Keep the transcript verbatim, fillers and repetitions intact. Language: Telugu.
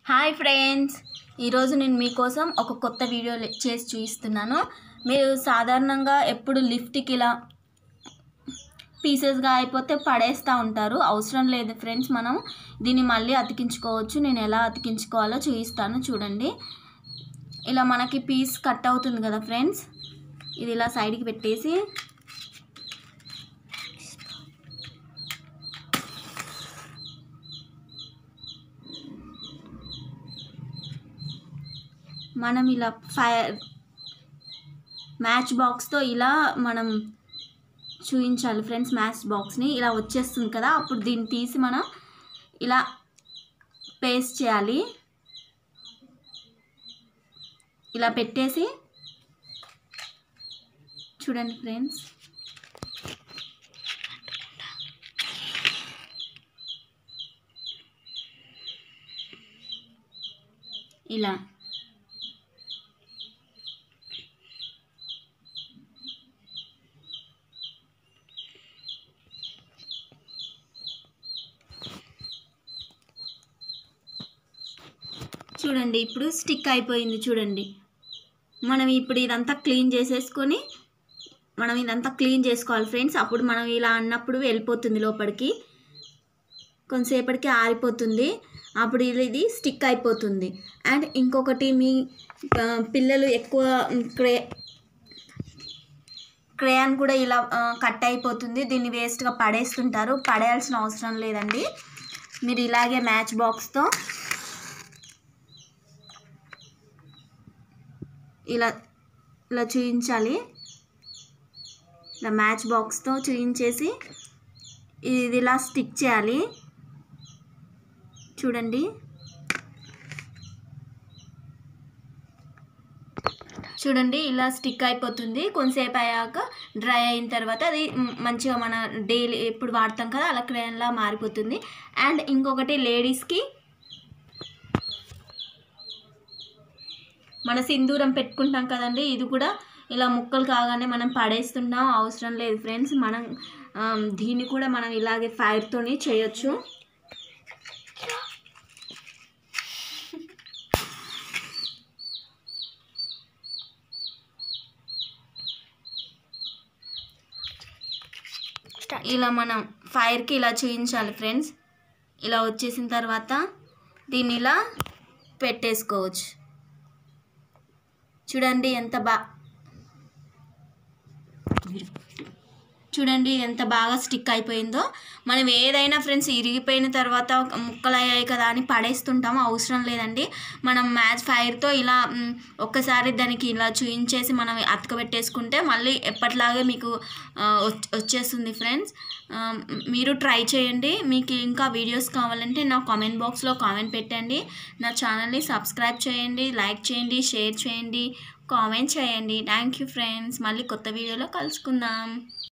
హాయ్ ఫ్రెండ్స్, ఈరోజు నేను మీకోసం ఒక కొత్త వీడియో చేసి చూపిస్తున్నాను. మీరు సాధారణంగా ఎప్పుడు లిఫ్ట్కి ఇలా పీసెస్గా అయిపోతే పడేస్తూ ఉంటారు. అవసరం లేదు ఫ్రెండ్స్, మనం దీన్ని మళ్ళీ అతికించుకోవచ్చు. నేను ఎలా అతికించుకోవాలో చూపిస్తాను. చూడండి, ఇలా మనకి పీస్ కట్ అవుతుంది కదా ఫ్రెండ్స్, ఇది ఇలా సైడ్కి పెట్టేసి మనం ఇలా ఫైర్ మ్యాచ్ బాక్స్తో ఇలా మనం చూపించాలి ఫ్రెండ్స్. మ్యాచ్ బాక్స్ని ఇలా వచ్చేస్తుంది కదా, అప్పుడు దీన్ని తీసి మనం ఇలా పేస్ట్ చేయాలి. ఇలా పెట్టేసి చూడండి ఫ్రెండ్స్, ఇలా చూడండి. ఇప్పుడు స్టిక్ అయిపోయింది చూడండి. మనం ఇప్పుడు ఇదంతా క్లీన్ చేసేసుకొని మనం ఇదంతా క్లీన్ చేసుకోవాలి ఫ్రెండ్స్. అప్పుడు మనం ఇలా అన్నప్పుడు వెళ్ళిపోతుంది లోపలికి, కొంతసేపటికి ఆరిపోతుంది. అప్పుడు ఇది ఇది స్టిక్ అయిపోతుంది. అండ్ ఇంకొకటి, మీ పిల్లలు ఎక్కువ క్రే క్రేయాన్ కూడా ఇలా కట్ అయిపోతుంది, దీన్ని వేస్ట్గా పడేస్తుంటారు. పడేయాల్సిన అవసరం లేదండి. మీరు ఇలాగే మ్యాచ్ బాక్స్తో ఇలా ఇలా చూయించాలి. ఇలా మ్యాచ్ బాక్స్తో చూయించేసి ఇది ఇలా స్టిక్ చేయాలి. చూడండి, చూడండి ఇలా స్టిక్ అయిపోతుంది. కొంతసేపు అయ్యాక డ్రై అయిన తర్వాత అది మంచిగా మన డైలీ ఎప్పుడు వాడతాం కదా అలా క్రేయాన్లా మారిపోతుంది. అండ్ ఇంకొకటి, లేడీస్కి మన సింధూరం పెట్టుకుంటాం కదండి, ఇది కూడా ఇలా ముక్కలు కాగానే మనం పడేస్తున్నాం. అవసరం లేదు ఫ్రెండ్స్, మనం దీన్ని కూడా మనం ఇలాగే ఫైర్తోని చేయొచ్చు. ఇలా మనం ఫైర్కి ఇలా చూయించాలి ఫ్రెండ్స్. ఇలా వచ్చేసిన తర్వాత దీన్ని ఇలా పెట్టేసుకోవచ్చు. చూడండి ఎంత బా చూడండి ఎంత బాగా స్టిక్ అయిపోయిందో. మనం ఏదైనా ఫ్రెండ్స్ ఇరిగిపోయిన తర్వాత ముక్కలు అయ్యాయి కదా అని పడేస్తుంటాము, అవసరం లేదండి. మనం మ్యాచ్ ఫైర్తో ఇలా ఒక్కసారి దానికి ఇలా చూయించేసి మనం అతకబెట్టేసుకుంటే మళ్ళీ ఎప్పటిలాగే మీకు వచ్చేస్తుంది ఫ్రెండ్స్. మీరు ట్రై చేయండి. మీకు ఇంకా వీడియోస్ కావాలంటే నా కామెంట్ బాక్స్లో కామెంట్ పెట్టండి. నా ఛానల్ని సబ్స్క్రైబ్ చేయండి, లైక్ చేయండి, షేర్ చేయండి, కామెంట్ చేయండి. Thank you friends. మళ్ళీ కొత్త వీడియోలో కలుసుకుందాం.